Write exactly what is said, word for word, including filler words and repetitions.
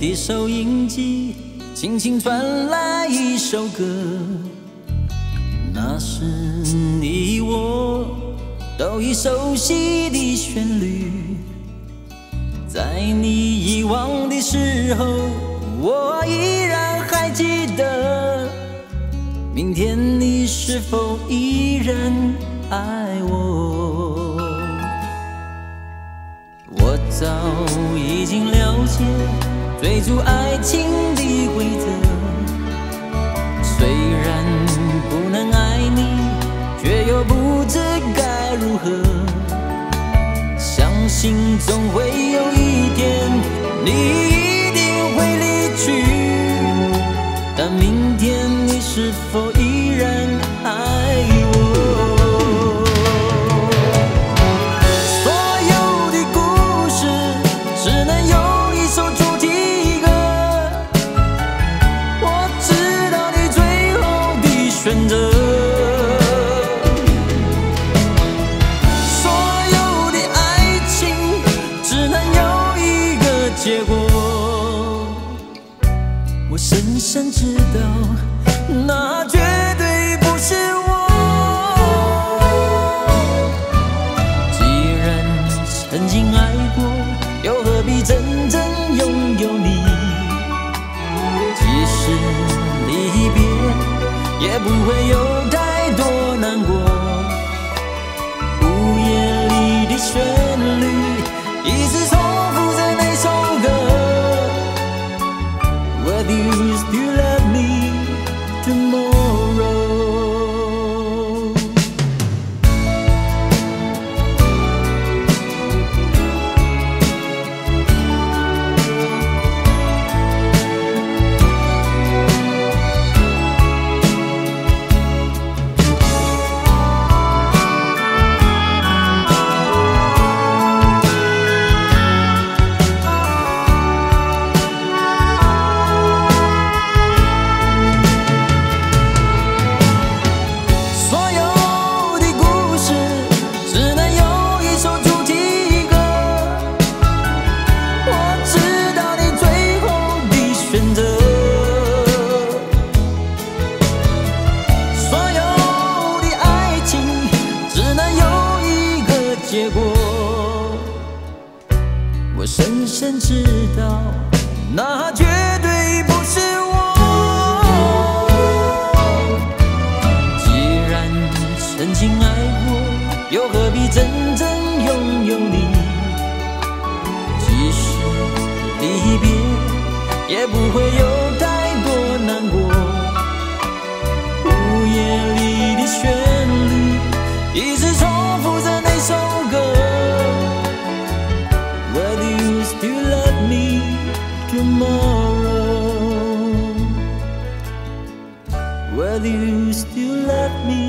的收音机，轻轻传来一首歌，那是你我都已熟悉的旋律。在你遗忘的时候，我依然还记得，明天你是否依然爱我？我早已经了解追逐爱情的规则，虽然不能爱你，却又不知该如何。相信总会有一天，你一定会离去，但明天你是否依然爱我？选择所有的爱情，只能有一个结果。我深深知道，那绝对不是我。既然曾经爱过，又何必真正拥有你？即使离别，也不会有太多难过。午夜里的旋律一直重复着那首歌。Will you still love me tomorrow？ 结果，我深深知道，那绝对不是我。既然曾经爱过，又何必真正拥有你？即使离别，也不会有太多难过。午夜里的旋律一直重复着那首歌。Will you still love me tomorrow? Will you still love me